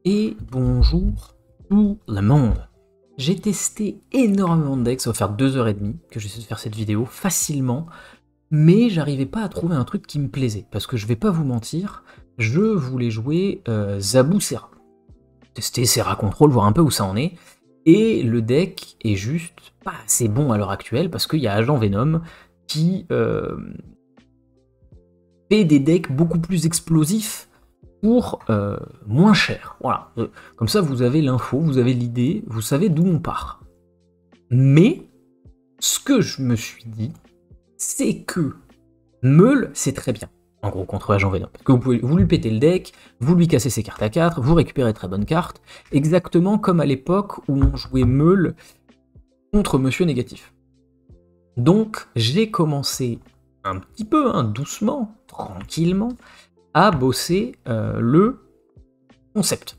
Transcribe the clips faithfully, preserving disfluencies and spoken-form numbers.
Et bonjour tout le monde. J'ai testé énormément de decks, ça va faire deux heures et demie que j'essaie de faire cette vidéo facilement, mais j'arrivais pas à trouver un truc qui me plaisait, parce que je vais pas vous mentir, je voulais jouer euh, Zabu Serra. Tester Serra Control, voir un peu où ça en est, et le deck est juste pas assez bon à l'heure actuelle, parce qu'il y a Agent Venom qui euh, fait des decks beaucoup plus explosifs, pour euh, moins cher. Voilà. Euh, comme ça, vous avez l'info, vous avez l'idée, vous savez d'où on part. Mais, ce que je me suis dit, c'est que Meul, c'est très bien. En gros, contre Agent Venom. Parce que vous, pouvez, vous lui pétez le deck, vous lui cassez ses cartes à quatre, vous récupérez très bonnes cartes, exactement comme à l'époque où on jouait Meul contre Monsieur Négatif. Donc, j'ai commencé un petit peu, hein, doucement, tranquillement, à bosser euh, le concept.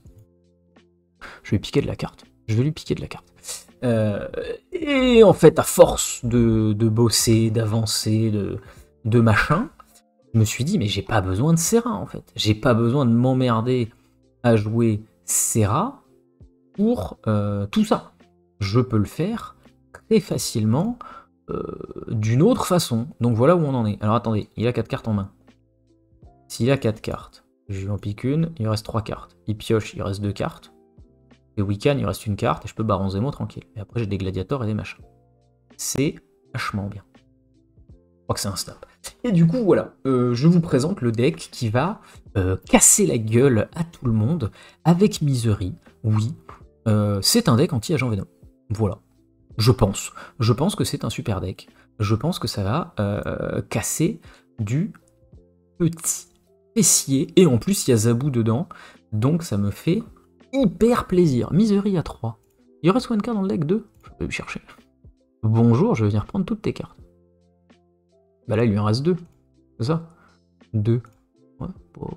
Je vais piquer de la carte. Je vais lui piquer de la carte. Euh, et en fait, à force de, de bosser, d'avancer, de, de machin, je me suis dit, mais j'ai pas besoin de Serra, en fait. J'ai pas besoin de m'emmerder à jouer Serra pour euh, tout ça. Je peux le faire très facilement euh, d'une autre façon. Donc voilà où on en est. Alors attendez, il a quatre cartes en main. S'il a quatre cartes, je lui en pique une, il reste trois cartes. Il pioche, il reste deux cartes. Et Wiccan, il reste une carte, et je peux Baron Zemo tranquille. Et après, j'ai des gladiators et des machins. C'est vachement bien. Je crois que c'est un snap. Et du coup, voilà, euh, je vous présente le deck qui va euh, casser la gueule à tout le monde avec Misery. Oui, euh, c'est un deck anti-Agent Venom. Voilà. Je pense. Je pense que c'est un super deck. Je pense que ça va euh, casser du petit fessier. Et en plus, il y a Zabu dedans. Donc ça me fait hyper plaisir. Misery à trois. Il reste combien de cartes dans le deck? deux. Je vais me chercher. Bonjour, je vais venir prendre toutes tes cartes. Bah là, il lui en reste deux. C'est ça? deux. Ouais. Oh.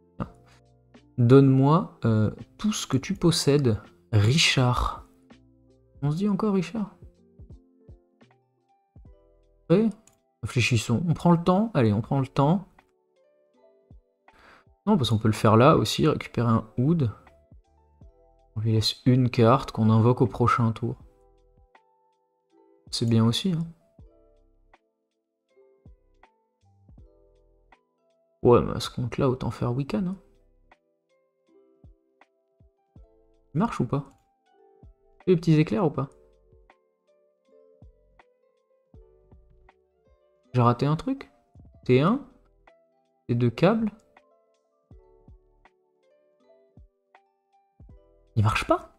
Donne-moi euh, tout ce que tu possèdes, Richard. On se dit encore Richard? Ouais. Réfléchissons. On prend le temps. Allez, on prend le temps. Non, parce qu'on peut le faire là aussi, récupérer un Oud. On lui laisse une carte qu'on invoque au prochain tour. C'est bien aussi, hein. Ouais, mais à ce compte-là, autant faire Wiccan, hein. Il marche ou pas? Les petits éclairs ou pas? J'ai raté un truc? T un? T deux câbles? Il marche pas?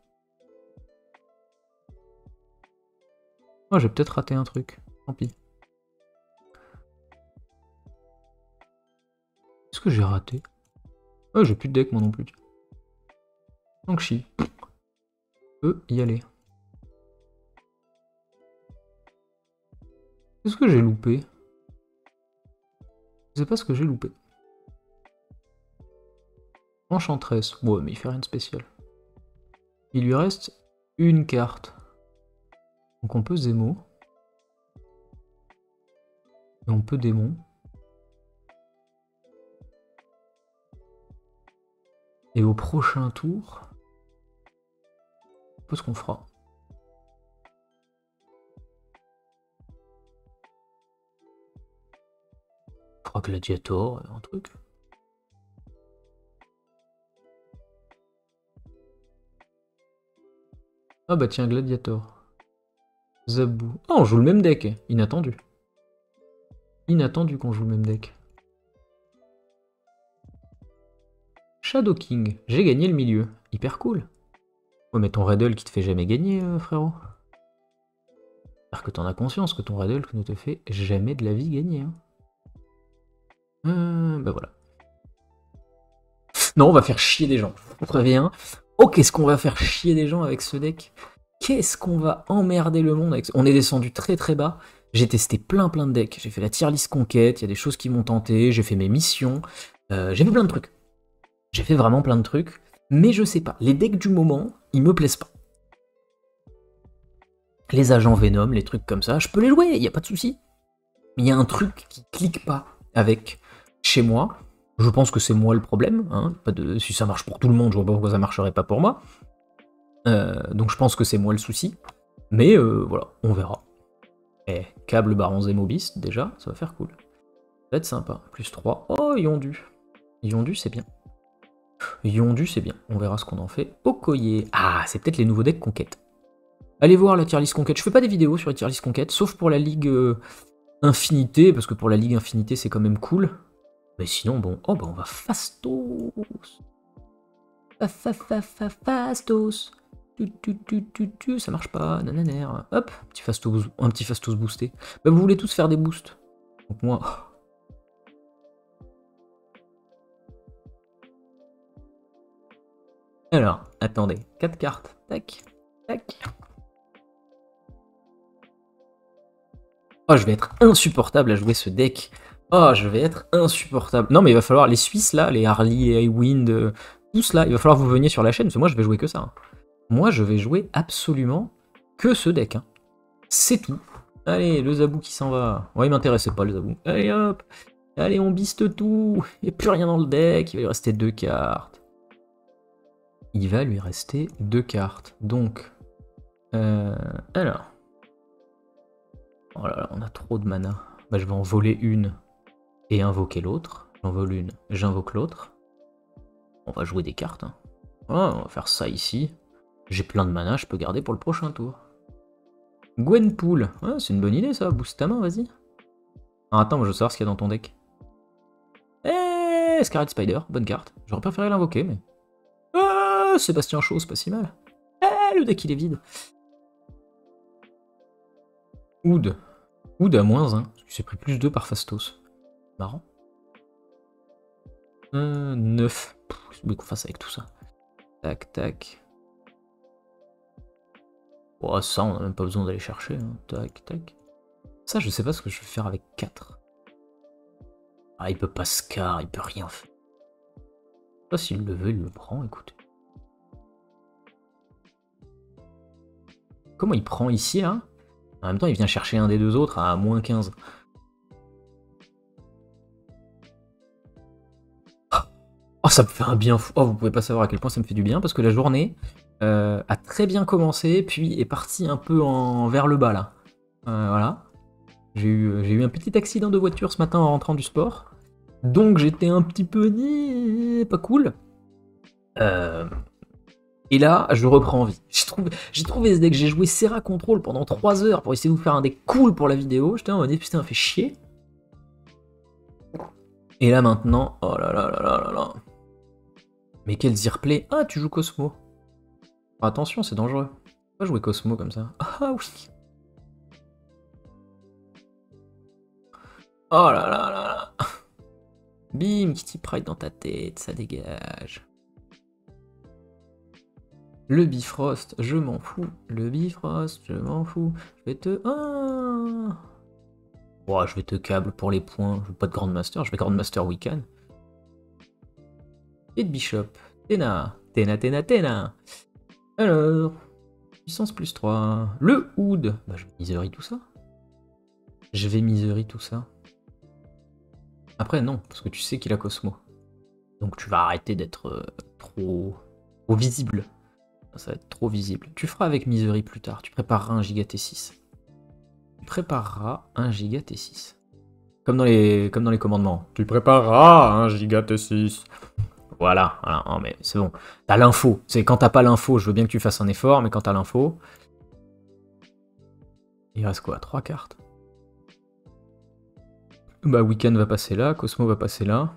Oh, j'ai peut-être raté un truc. Tant pis. Qu'est-ce que j'ai raté? Oh, j'ai plus de deck moi non plus. Donc chi. Peut y aller. Qu'est-ce que j'ai loupé? Je sais pas ce que j'ai loupé. Enchantress. Ouais, mais il fait rien de spécial. Il lui reste une carte. Donc on peut Zemo. Et on peut Démon. Et au prochain tour, on peut ce qu'on fera. On fera Gladiator, un truc. Ah bah tiens, Gladiator. Zabu. Ah, on joue le même deck. Inattendu. Inattendu qu'on joue le même deck. Shadow King. J'ai gagné le milieu. Hyper cool. Ouais, mais ton Riddle qui te fait jamais gagner, euh, frérot. J'espère que t'en as conscience que ton Riddle ne te fait jamais de la vie gagner. Hein. Euh, bah voilà. Non, on va faire chier des gens. Je vous préviens. Oh, qu'est-ce qu'on va faire chier des gens avec ce deck? Qu'est-ce qu'on va emmerder le monde avec ce... On est descendu très très bas. J'ai testé plein plein de decks. J'ai fait la tier list conquête. Il y a des choses qui m'ont tenté. J'ai fait mes missions. Euh, j'ai fait plein de trucs. J'ai fait vraiment plein de trucs. Mais je sais pas. Les decks du moment, ils me plaisent pas. Les agents Venom, les trucs comme ça, je peux les jouer. Il n'y a pas de souci. Mais il y a un truc qui clique pas avec chez moi. Je pense que c'est moi le problème, hein. Pas de... si ça marche pour tout le monde, je vois pas pourquoi ça marcherait pas pour moi. Euh, donc je pense que c'est moi le souci. Mais euh, voilà, on verra. Eh, câble Baron Zémobis, déjà, ça va faire cool. Ça va être sympa. Plus trois. Oh, Yondu. Yondu, c'est bien. Yondu, c'est bien. On verra ce qu'on en fait. Okoye. Ah, c'est peut-être les nouveaux decks Conquête. Allez voir la tier list Conquête. Je fais pas des vidéos sur la tier list Conquête, sauf pour la Ligue euh, Infinité, parce que pour la Ligue Infinité, c'est quand même cool. Mais sinon, bon... Oh, bah on va Fastos. Fa, fa, fa, fa, Fastos. Tu, tu, tu, tu, tu, ça marche pas. Nananer. Hop, petit Fastos, un petit Fastos boosté. Bah, vous voulez tous faire des boosts. Donc moi... Alors, attendez. quatre cartes. Tac, tac. Oh, je vais être insupportable à jouer ce deck. Oh, je vais être insupportable. Non, mais il va falloir... Les Suisses, là, les Harley, Highwind, euh, tous là, il va falloir que vous veniez sur la chaîne, parce que moi, je vais jouer que ça. Hein. Moi, je vais jouer absolument que ce deck. Hein. C'est tout. Allez, le Zabou qui s'en va. Ouais, il m'intéressait pas, le Zabou. Allez, hop. Allez, on biste tout. Il n'y a plus rien dans le deck. Il va lui rester deux cartes. Il va lui rester deux cartes. Donc, euh, alors... Oh là là, on a trop de mana. Bah, je vais en voler une et invoquer l'autre. J'en vole une, j'invoque l'autre. On va jouer des cartes. Hein. Oh, on va faire ça ici. J'ai plein de mana, je peux garder pour le prochain tour. Gwenpool. Ouais, c'est une bonne idée ça, boost ta main, vas-y. Ah, attends, moi je veux savoir ce qu'il y a dans ton deck. Eh, Scarlet Spider, bonne carte. J'aurais préféré l'invoquer, mais... Ah, Sébastien Chaud, c'est pas si mal. Eh, le deck il est vide. Oud. Oud à moins un, parce que j'ai pris plus deux par Fastos. Marrant. Euh, neuf. Qu'est-ce qu'on fasse avec tout ça? Tac, tac. Oh, ça, on n'a même pas besoin d'aller chercher. Hein. Tac, tac. Ça, je sais pas ce que je vais faire avec quatre. Ah, il peut pas Scar, il peut rien faire. Je sais pas s'il le veut, il le prend, écoutez. Comment il prend ici, là? En même temps, il vient chercher un des deux autres à moins quinze. Oh, ça me fait un bien fou. Oh, vous pouvez pas savoir à quel point ça me fait du bien, parce que la journée euh, a très bien commencé, puis est partie un peu en... vers le bas, là. Euh, voilà. J'ai eu, j'ai eu un petit accident de voiture ce matin en rentrant du sport. Donc j'étais un petit peu... pas cool. Euh... Et là, je reprends vie. J'ai trouvé, j'ai trouvé ce deck, j'ai joué Serra Control pendant trois heures pour essayer de vous faire un deck cool pour la vidéo. J'étais en mode, putain, fait chier. Et là maintenant, oh là là là là là là. Mais quel Zirplay. Ah, tu joues Cosmo. Oh, attention, c'est dangereux. Pas jouer Cosmo comme ça. Ah oui. Oh là là là là. Bim, Kitty Pride dans ta tête, ça dégage. Le Bifrost, je m'en fous. Le Bifrost, je m'en fous. Je vais te... Ah oh, je vais te câble pour les points. Je veux pas de Grandmaster, je vais Grandmaster Weekend. Et de Bishop. Tena, Tena, Tena, Tena. Alors, puissance plus trois. Le Hood. Bah, je vais misery tout ça. Je vais misery tout ça. Après, non, parce que tu sais qu'il a Cosmo. Donc tu vas arrêter d'être euh, trop... trop visible. Ça va être trop visible. Tu feras avec Misery plus tard. Tu prépareras un giga T six. Tu prépareras un giga T six. Comme dans les, comme dans les commandements. Tu prépareras un giga T six. Voilà. voilà. Non, mais c'est bon. T'as l'info. C'est quand t'as pas l'info, je veux bien que tu fasses un effort, mais quand t'as l'info... Il reste quoi? Trois cartes. Bah, Weekend va passer là. Cosmo va passer là.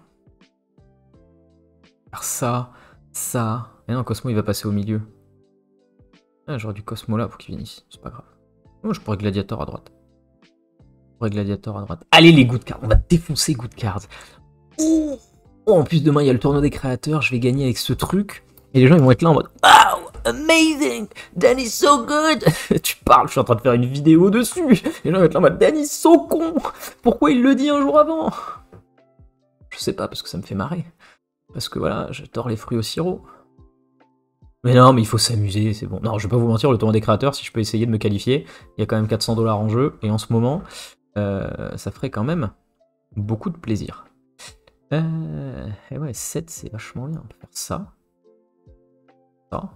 Alors ça, ça... Et non, Cosmo, il va passer au milieu. Ah, j'aurais du Cosmo là pour qu'il vienne ici, c'est pas grave. Oh, je pourrais Gladiator à droite. Je pourrais Gladiator à droite. Allez les good cards, on va défoncer good cards. Oh, oh, en plus demain il y a le tournoi des créateurs, je vais gagner avec ce truc. Et les gens ils vont être là en mode wow, amazing, Danny's so good. Tu parles, je suis en train de faire une vidéo dessus. Les gens vont être là en mode Danny's so con. Pourquoi il le dit un jour avant? Je sais pas, parce que ça me fait marrer. Parce que voilà, je tords les fruits au sirop. Mais non, mais il faut s'amuser, c'est bon. Non, je vais pas vous mentir, le tournoi des créateurs, si je peux essayer de me qualifier, il y a quand même quatre cents dollars en jeu, et en ce moment, euh, ça ferait quand même beaucoup de plaisir. Euh, et ouais, sept, c'est vachement bien. On peut faire ça. Ça.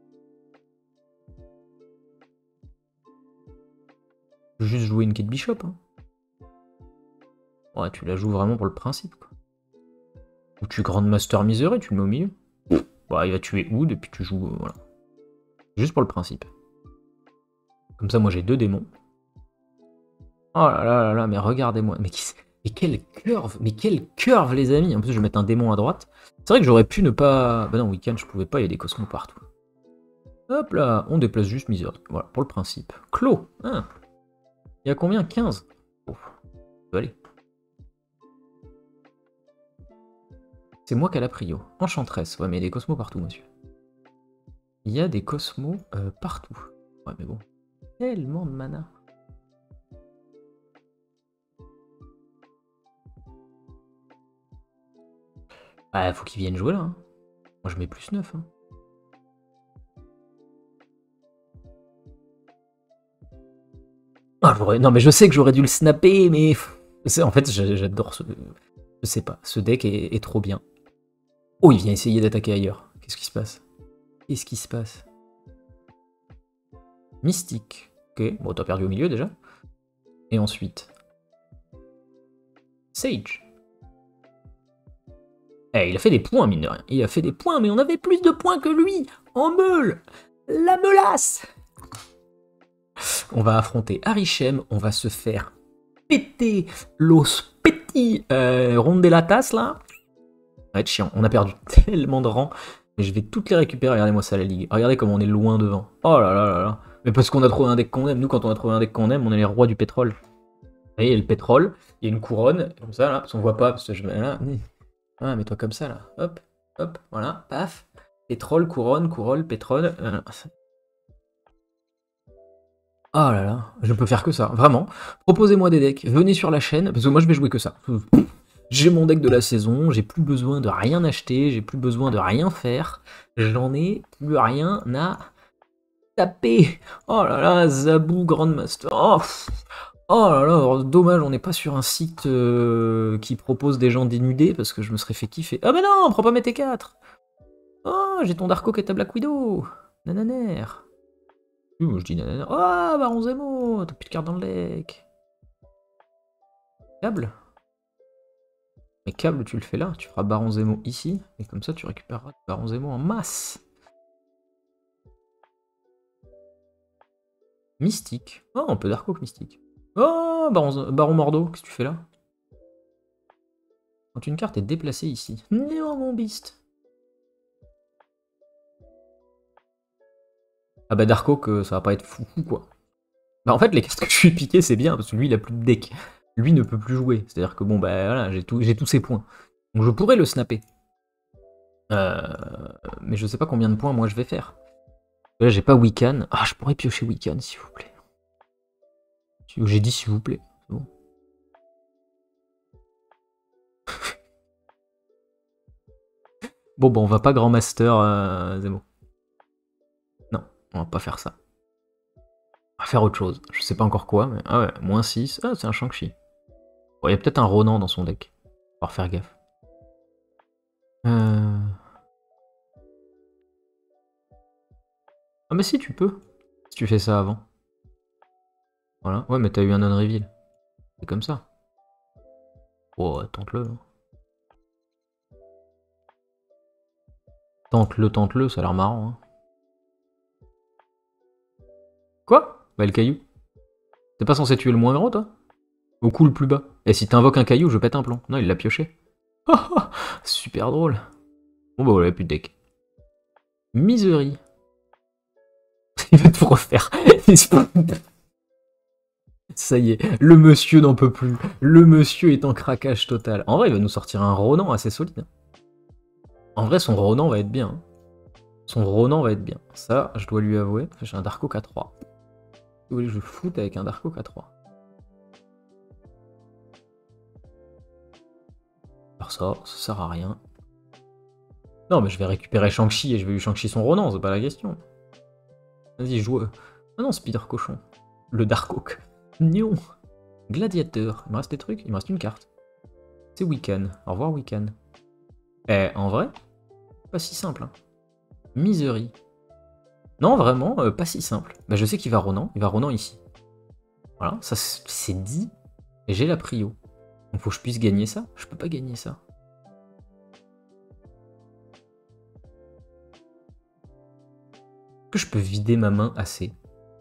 Je vais juste jouer une quête bishop. Hein. Ouais, tu la joues vraiment pour le principe, quoi. Ou tu Grandmaster Misery, tu le mets au milieu. Bah, il va tuer Oud et puis tu joues. Euh, voilà. Juste pour le principe. Comme ça, moi j'ai deux démons. Oh là là là là, mais regardez-moi. Mais, qui... mais quelle curve, mais quelle curve, les amis. En plus, je vais mettre un démon à droite. C'est vrai que j'aurais pu ne pas. Bah non, week-end, je pouvais pas, il y a des cosmos partout. Hop là, on déplace juste Misery. Voilà, pour le principe. Clos. Hein. Il y a combien? quinze. Oh, ça peut aller. C'est moi qui a la prio. Enchantress. Ouais, mais il y a des cosmos partout, monsieur. Il y a des cosmos euh, partout. Ouais, mais bon. Tellement de mana. Ah, faut qu'ils viennent jouer là. Hein. Moi, je mets plus neuf. Hein. Ah, non, mais je sais que j'aurais dû le snapper, mais... En fait, j'adore ce... Je sais pas, ce deck est, est trop bien. Oh, il vient essayer d'attaquer ailleurs. Qu'est-ce qui se passe? Qu'est-ce qui se passe? Mystique. Ok, bon, t'as perdu au milieu déjà. Et ensuite... Sage. Eh, il a fait des points, mine de rien. Il a fait des points, mais on avait plus de points que lui. En meule. La meulasse. On va affronter Arishem. On va se faire péter l'os petit euh, Rondelatas, là. Ça va être chiant. On a perdu tellement de rangs. Mais je vais toutes les récupérer. Regardez-moi ça, la ligue. Regardez comme on est loin devant. Oh là là là là. Mais parce qu'on a trouvé un deck qu'on aime. Nous, quand on a trouvé un deck qu'on aime, on est les rois du pétrole. Vous voyez, il y a le pétrole. Il y a une couronne. Comme ça, là. Parce qu'on voit pas. Parce que je mets là. Ah, mets-toi comme ça, là. Hop, hop, voilà, paf. Pétrole, couronne, couronne, pétrole. Euh... Oh là là, je peux faire que ça, vraiment. Proposez-moi des decks, venez sur la chaîne, parce que moi je vais jouer que ça. J'ai mon deck de la saison, j'ai plus besoin de rien acheter, j'ai plus besoin de rien faire. J'en ai plus rien à taper. Oh là là, Zabou Grandmaster. Oh, oh là là, dommage, on n'est pas sur un site euh, qui propose des gens dénudés, parce que je me serais fait kiffer. Ah mais non, prends pas mes T quatre. Oh, j'ai ton Darko qui est ta Black Widow. Nananer. Oui, moi je dis nananer. Oh, Baron Zemo, t'as plus de cartes dans le deck. Câble. Mais câble, tu le fais là. Tu feras Baron Zemo ici. Et comme ça, tu récupéreras Baron Zemo en masse. Mystique. Oh, on peut Darko Mystique. Oh, Baron, Baron Mordo, qu'est-ce que tu fais là? Quand une carte est déplacée ici. Non, mon beast. Ah bah Darko, que ça va pas être fou, quoi. Bah en fait, les cartes que je suis piqué, c'est bien, parce que lui, il a plus de deck. Lui ne peut plus jouer. C'est-à-dire que bon, bah voilà, j'ai tout, j'ai tous ses points. Donc je pourrais le snapper. Euh, mais je sais pas combien de points moi je vais faire. Là, j'ai pas Wiccan. Ah, je pourrais piocher Wiccan, s'il vous plaît. J'ai dit s'il vous plaît. Bon. Bon, bon, on va pas Grand Master euh, Zemo. Non, on va pas faire ça. On va faire autre chose. Je sais pas encore quoi, mais... Ah ouais, moins six. Ah, c'est un Shang-Chi. Bon, il y a peut-être un Ronan dans son deck. On va faire gaffe. Euh... Ah mais si, tu peux. Si tu fais ça avant. Voilà. Ouais, mais t'as eu un non-reveal. C'est comme ça. Oh, tente-le. Tente-le, tente-le, ça a l'air marrant. Hein. Quoi? Bah le caillou. T'es pas censé tuer le moins gros, toi? Au coup le plus bas. Et si t'invoques un caillou, je pète un plomb. Non, il l'a pioché. Super drôle. Bon bah voilà, plus de deck. Misery. Il va tout refaire. Ça y est, le monsieur n'en peut plus. Le monsieur est en craquage total. En vrai, il va nous sortir un Ronan assez solide. En vrai, son Ronan va être bien. Son Ronan va être bien. Ça, je dois lui avouer. J'ai un Darko K trois. Vous voulez que je foute avec un Darko K trois? Alors ça, ça sert à rien. Non, mais je vais récupérer Shang-Chi et je vais lui Shang-Chi son Ronan, c'est pas la question. Vas-y, joue. Ah non, Spider Cochon. Le Dark Oak. Nion. Gladiateur. Il me reste des trucs? Il me reste une carte. C'est Wiccan. Au revoir, Wiccan. Eh, en vrai, pas si simple. Hein. Misery. Non, vraiment, euh, pas si simple. Bah, je sais qu'il va Ronan. Il va Ronan ici. Voilà, ça c'est dit. Et j'ai la prio. Donc faut que je puisse gagner ça. Je peux pas gagner ça. Est-ce que je peux vider ma main assez?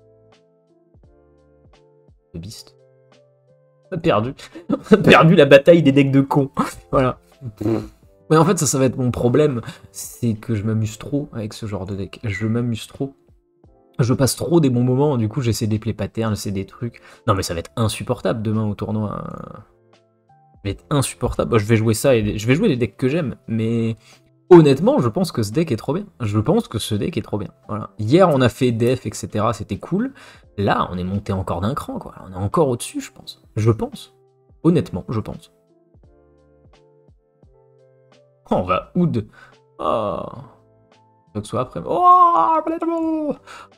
Le beast. On a perdu. On a perdu la bataille des decks de cons. Voilà. Mais en fait, ça, ça va être mon problème. C'est que je m'amuse trop avec ce genre de deck. Je m'amuse trop. Je passe trop des bons moments. Du coup, j'essaie des play patterns, j'essaie des trucs. Non, mais ça va être insupportable demain au tournoi. Ça va être insupportable. Bon, je vais jouer ça et je vais jouer les decks que j'aime. Mais honnêtement, je pense que ce deck est trop bien. Je pense que ce deck est trop bien. Voilà. Hier, on a fait def, et cetera. C'était cool. Là, on est monté encore d'un cran, quoi. On est encore au-dessus, je pense. Je pense. Honnêtement, je pense. Oh, on va Oud. Oh. Faut que ce soit après. Oh.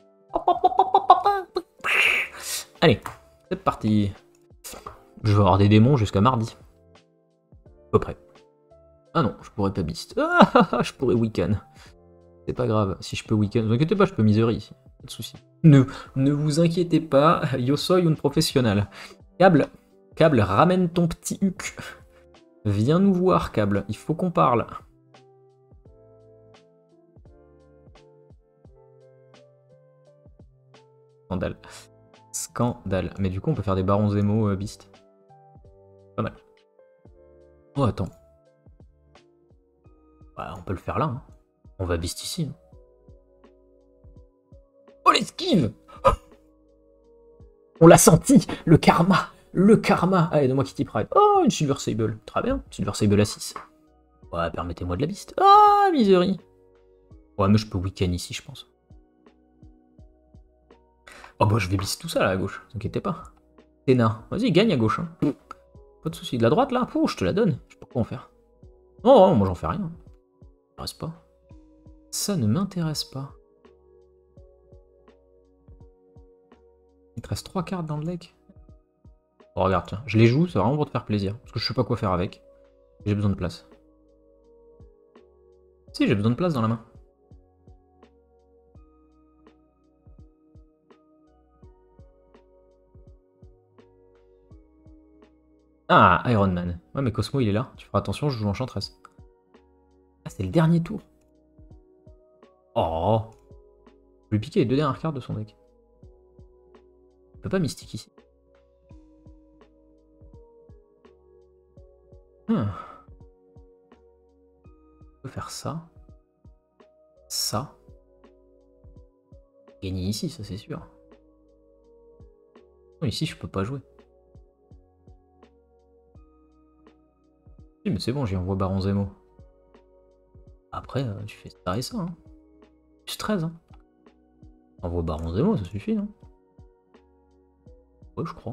Allez, c'est parti. Je vais avoir des démons jusqu'à mardi. À peu près. Ah non, je pourrais pas beast. Ah, je pourrais Wiccan. C'est pas grave, si je peux Wiccan. Ne vous inquiétez pas, je peux misery ici. Pas de soucis. Ne, ne vous inquiétez pas, yo soy un professionnel. Câble, câble, ramène ton petit huc. Viens nous voir, câble, il faut qu'on parle. Scandale. Scandale. Mais du coup, on peut faire des barons Zemo, euh, beast. Pas mal. Oh, attends. Ouais, on peut le faire là. Hein. On va beast ici. Hein. Oh, l'esquive! On l'a senti! Le karma! Le karma! Allez, donne-moi Kitty Pride. Oh, une Silver Sable. Très bien. Silver Sable à six. Ouais, permettez-moi de la beast. Ah, oh, misery. Ouais, mais je peux Wiccan ici, je pense. Oh, bah, je vais beast tout ça, là, à gauche. Ne t'inquiétez pas. Téna. Vas-y, gagne à gauche. Hein. Pas de soucis. De la droite, là, pouh, je te la donne. Je sais pas quoi en faire. Oh, oh moi, j'en fais rien. Ça m'intéresse pas. Ça ne m'intéresse pas. Il te reste trois cartes dans le deck. Oh, regarde, tiens, je les joue, c'est vraiment pour te faire plaisir. Parce que je sais pas quoi faire avec. J'ai besoin de place. Si, j'ai besoin de place dans la main. Ah, Iron Man. Ouais, mais Cosmo, il est là. Tu feras attention, je joue Enchantress. Ah, c'est le dernier tour. Oh. Je vais lui piquer les deux dernières cartes de son deck. Je peux pas mystique ici. Hmm. On peut faire ça. Ça. Gagner ici, ça c'est sûr. Non, ici, je peux pas jouer. Si, mais c'est bon, j'y envoie Baron Zemo. Après, euh, tu fais ça et ça. Hein. Plus treize. Hein. Envoie Baron Zemo, ça suffit, non? Ouais, je crois.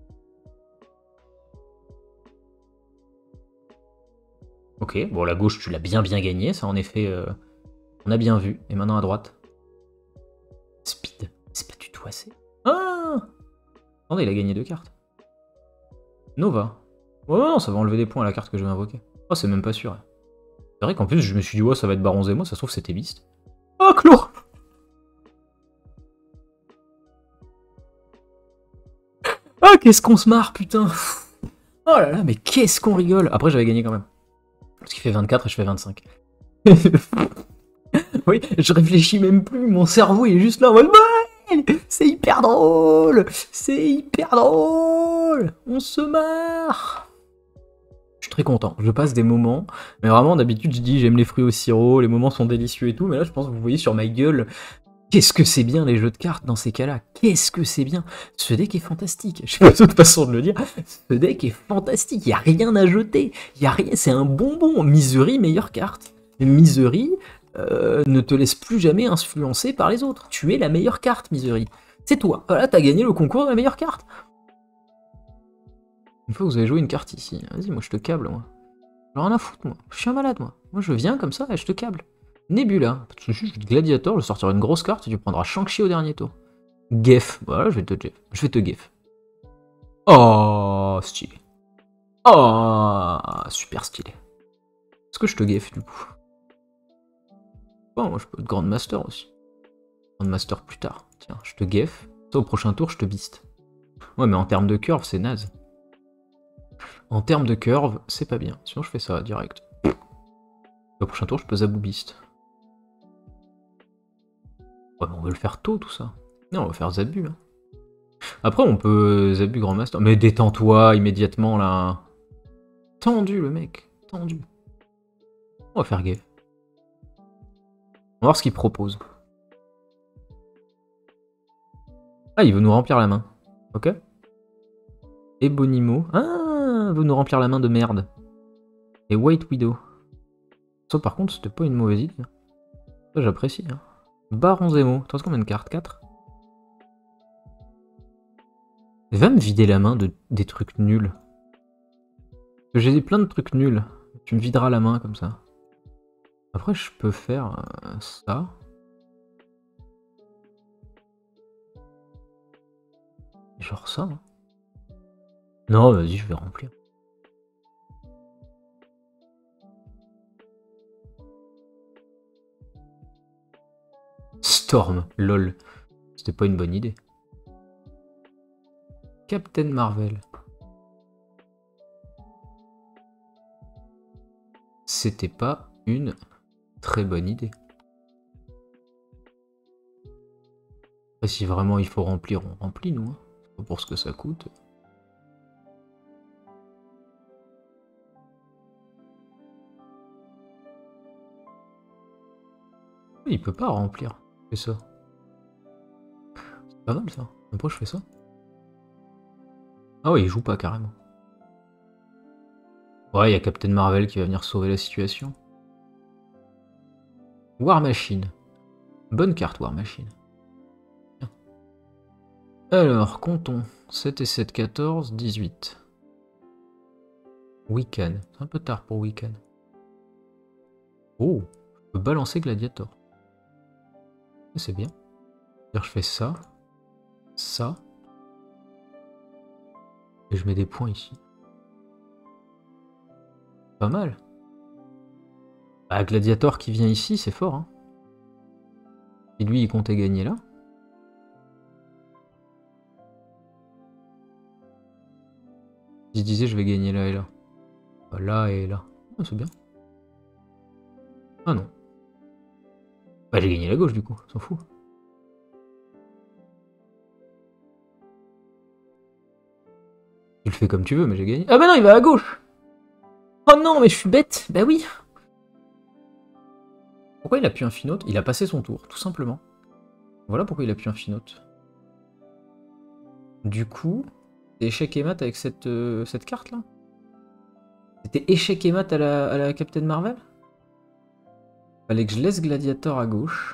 Ok, bon, la gauche, tu l'as bien bien gagné, ça en effet, euh, on a bien vu. Et maintenant à droite. Speed, c'est pas du tout assez. Ah! Attendez, il a gagné deux cartes. Nova. Ouais, non, ça va enlever des points à la carte que je vais invoquer. Oh, c'est même pas sûr. C'est vrai qu'en plus, je me suis dit, ouais, ça va être Baron Zemo, ça se trouve, c'était Beast. Oh, Clo! Ah, qu'est-ce qu'on se marre, putain! Oh là là, mais qu'est-ce qu'on rigole! Après, j'avais gagné quand même. Parce qu'il fait vingt-quatre et je fais vingt-cinq. Oui, je réfléchis même plus, mon cerveau il est juste là en mode ouais, c'est hyper drôle, c'est hyper drôle, on se marre. Je suis très content, je passe des moments, mais vraiment d'habitude je dis j'aime les fruits au sirop, les moments sont délicieux et tout, mais là je pense que vous voyez sur ma gueule, qu'est-ce que c'est bien les jeux de cartes dans ces cas-là, qu'est-ce que c'est bien, ce deck est fantastique, je sais pas d'autre façon de le dire, ce deck est fantastique, il n'y a rien à jeter, il y a rien, c'est un bonbon, Misery meilleure carte, Misery... Euh, ne te laisse plus jamais influencer par les autres. Tu es la meilleure carte, Misery. C'est toi. Voilà, t'as gagné le concours de la meilleure carte. Une fois que vous avez joué une carte ici, vas-y, moi je te câble, moi. J'ai rien à foutre, moi. Je suis un malade, moi. Moi je viens comme ça et je te câble. Nebula. Je suis gladiator, je sortirai une grosse carte et tu prendras Shang-Chi au dernier tour. Geff. Voilà, je vais te Jeff. Je vais te Geff. Oh, stylé. Oh, super stylé. Est-ce que je te gaffe du coup? Bon, moi je peux être Grandmaster aussi. Grandmaster plus tard. Tiens, je te gaffe. Ça, au prochain tour, je te beast. Ouais, mais en termes de curve, c'est naze. En termes de curve, c'est pas bien. Sinon, je fais ça direct. Au prochain tour, je peux Zabou beast. Ouais, mais on veut le faire tôt, tout ça. Non, on va faire Zabu. Hein. Après, on peut Zabu Grandmaster. Mais détends-toi immédiatement, là. Tendu, le mec. Tendu. On va faire gaffe. On va voir ce qu'il propose. Ah, il veut nous remplir la main. Ok. Ebonimo. Ah, il veut nous remplir la main de merde. Et White Widow. Ça, par contre, c'était pas une mauvaise idée. Ça, j'apprécie. Hein. Baron Zemo. T'as combien de cartes? quatre. Va me vider la main de des trucs nuls. J'ai plein de trucs nuls. Tu me videras la main comme ça. Après, je peux faire euh, ça. Genre ça. Hein. Non, vas-y, je vais remplir. Storm, lol. C'était pas une bonne idée. Captain Marvel. C'était pas une très bonne idée. Après, si vraiment il faut remplir, on remplit, nous. Hein. C'est pas pour ce que ça coûte. Il peut pas remplir. C'est ça. C'est pas mal ça. Pourquoi je fais ça? Ah ouais, il joue pas carrément. Ouais, il y a Captain Marvel qui va venir sauver la situation. War Machine. Bonne carte, War Machine. Bien. Alors, comptons. sept et sept, quatorze, dix-huit. Wiccan. C'est un peu tard pour Wiccan. Oh, je peux balancer Gladiator. C'est bien. Je fais ça, ça, et je mets des points ici. Pas mal. Bah, Gladiator qui vient ici, c'est fort. Hein. Et lui, il comptait gagner là. Il se disait, je vais gagner là et là. Bah, là et là. Ah, c'est bien. Ah non. Bah, j'ai gagné la gauche du coup, s'en fout. Tu le fais comme tu veux, mais j'ai gagné. Ah bah non, il va à gauche. Oh non, mais je suis bête. Bah oui. Pourquoi il a pu un finote? Il a passé son tour, tout simplement. Voilà pourquoi il a pu un finote. Du coup, c'est échec et mat avec cette, euh, cette carte là. C'était échec et mat à la, à la Captain Marvel. Fallait que je laisse Gladiator à gauche.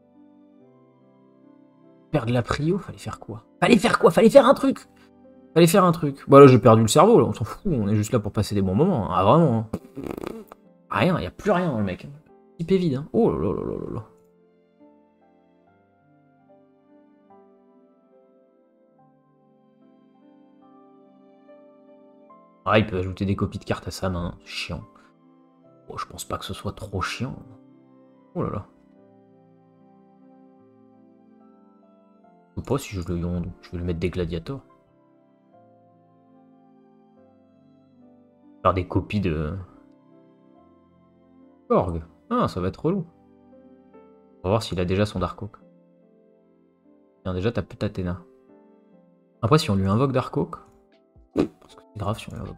Perdre la prio, fallait faire quoi? Fallait faire quoi? Fallait faire un truc. Fallait faire un truc. Bon là j'ai perdu le cerveau, là, on s'en fout, on est juste là pour passer des bons moments. Ah vraiment. Hein. Rien, y a plus rien dans le mec. Type est vide. Hein. Oh là là là là là. Ah, il peut ajouter des copies de cartes à sa main. Chiant. Oh, je pense pas que ce soit trop chiant. Oh là là. Je sais pas si je le yonde. Je vais le mettre des gladiators. Faire des copies de... Org. Ah, ça va être relou. On va voir s'il a déjà son Dark Oak. Tiens, déjà, t'as peut-être Athéna. Après, si on lui invoque Dark Oak... Parce que c'est grave si on lui invoque.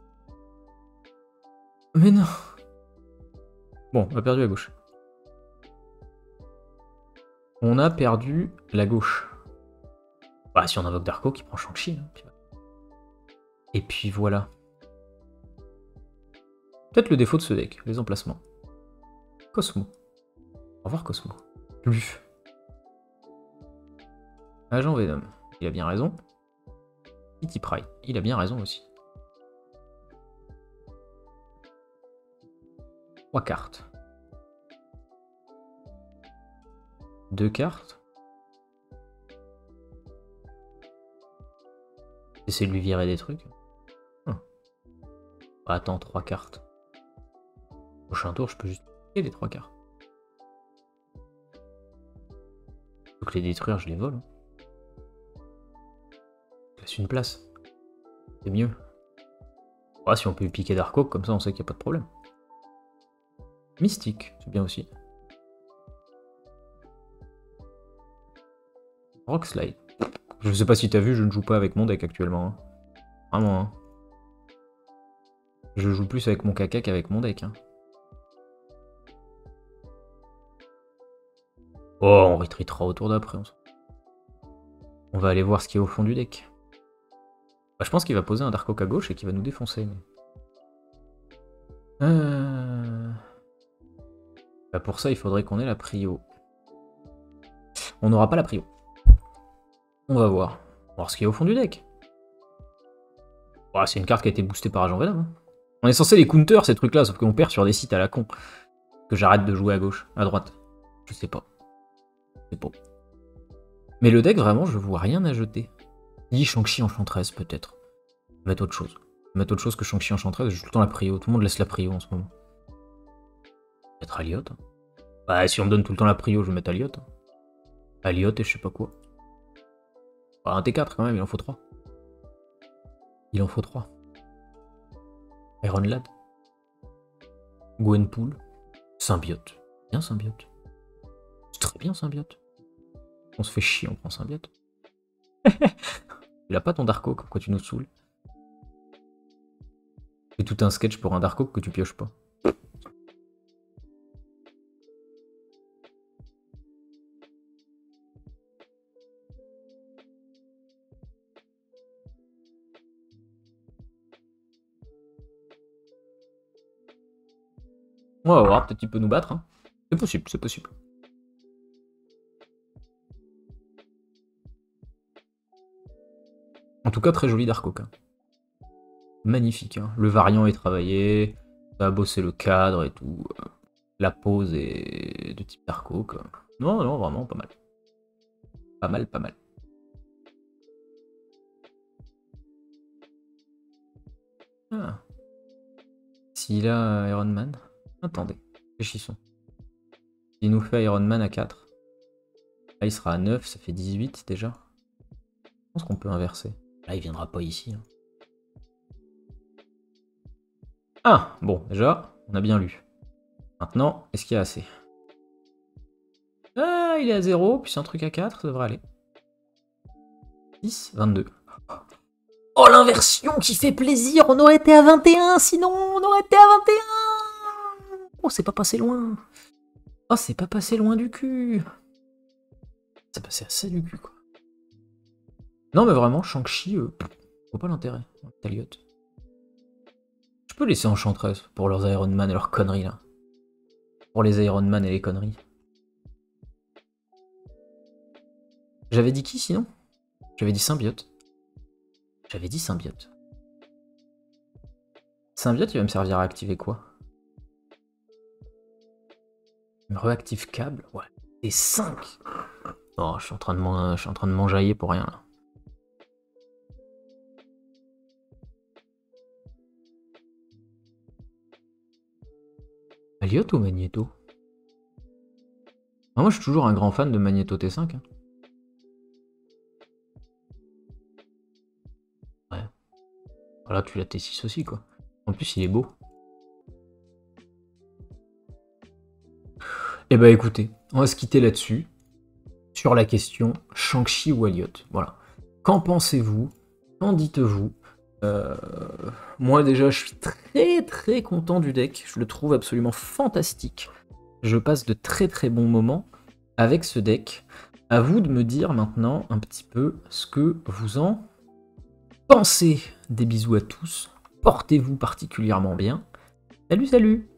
Mais non. Bon, on a perdu la gauche. On a perdu la gauche. Bah, si on invoque Dark Oak, il prend Shang-Chi. Hein. Et puis voilà. Peut-être le défaut de ce deck, les emplacements. Cosmo. Au revoir Cosmo. Luf. Agent Venom. Il a bien raison. Kitty Pryde. Il a bien raison aussi. Trois cartes. Deux cartes. Essayer de lui virer des trucs. Hum. Ah, attends, trois cartes. Prochain tour, je peux juste piquer les trois cartes. Donc les détruire, je les vole. Hein. Je laisse une place. C'est mieux. Ouais, si on peut piquer Dark Oak, comme ça on sait qu'il n'y a pas de problème. Mystique, c'est bien aussi. Rockslide. Je sais pas si t'as vu, je ne joue pas avec mon deck actuellement. Hein. Vraiment. Hein. Je joue plus avec mon caca qu'avec mon deck. Hein. Oh, on retreatera au tour d'après. On... on va aller voir ce qu'il y a au fond du deck. Bah, je pense qu'il va poser un Dark Oak à gauche et qu'il va nous défoncer. Mais... Euh... Bah, pour ça, il faudrait qu'on ait la prio. On n'aura pas la prio. On va voir. On va voir ce qu'il y a au fond du deck. Oh, c'est une carte qui a été boostée par Agent Venom. Hein. On est censé les counter ces trucs-là, sauf qu'on perd sur des sites à la con. Que j'arrête de jouer à gauche, à droite. Je sais pas. Je sais pas. Mais le deck, vraiment, je vois rien à jeter. Ni Shang-Chi Enchantress, peut-être. Mettre autre chose. Mettre autre chose que Shang-Chi Enchantress, j'ai tout le temps la prio. Tout le monde laisse la prio en ce moment. Mettre Aliot. Hein. Bah, si on me donne tout le temps la prio, je vais mettre Aliot. Hein. Aliot et je sais pas quoi. Bah, un T quatre quand même, il en faut trois. Il en faut trois. Iron Lad. Gwenpool. Symbiote. Bien Symbiote. C'est très bien Symbiote. On se fait chier, on prend Symbiote. Il a pas ton Dark Oak, pourquoi tu nous saoules? C'est tout un sketch pour un Dark Oak que tu pioches pas. On va voir, peut-être qu'il peut nous battre. Hein. C'est possible, c'est possible. En tout cas, très joli Dark Oak. Hein. Magnifique. Hein. Le variant est travaillé. Ça a bossé le cadre et tout. La pose est de type Dark Oak. Non, non, vraiment pas mal. Pas mal, pas mal. Ah. S'il a Iron Man... Attendez, réfléchissons. Il nous fait Iron Man à quatre. Là, il sera à neuf, ça fait dix-huit déjà. Je pense qu'on peut inverser. Là, il viendra pas ici. Hein. Ah, bon, déjà, on a bien lu. Maintenant, est-ce qu'il y a assez? Ah, il est à zéro, puis c'est un truc à quatre, ça devrait aller. dix, vingt-deux. Oh, l'inversion qui fait plaisir! On aurait été à vingt et un, sinon on aurait été à vingt et un! Oh, c'est pas passé loin! Oh, c'est pas passé loin du cul! C'est passé assez du cul, quoi. Non, mais vraiment, Shang-Chi, euh, faut pas l'intérêt. Taliot. Je peux laisser Enchantress pour leurs Iron Man et leurs conneries, là. Pour les Iron Man et les conneries. J'avais dit qui, sinon? J'avais dit Symbiote. J'avais dit Symbiote. Symbiote, il va me servir à activer quoi? Il me réactive câble? Ouais. Et cinq. Oh, je suis en train de m'en- je suis en train de m'enjailler pour rien, là. Aliot ou Magneto? Ah, moi, je suis toujours un grand fan de Magneto T cinq. Hein. Ouais. Voilà, tu l'as T six aussi, quoi. En plus, il est beau. Eh bah écoutez, on va se quitter là-dessus. Sur la question Shang-Chi ou Aliot. Voilà. Qu'en pensez-vous? Qu'en dites-vous? euh, Moi déjà, je suis très très content du deck. Je le trouve absolument fantastique. Je passe de très très bons moments avec ce deck. À vous de me dire maintenant un petit peu ce que vous en pensez. Des bisous à tous. Portez-vous particulièrement bien. Salut, salut!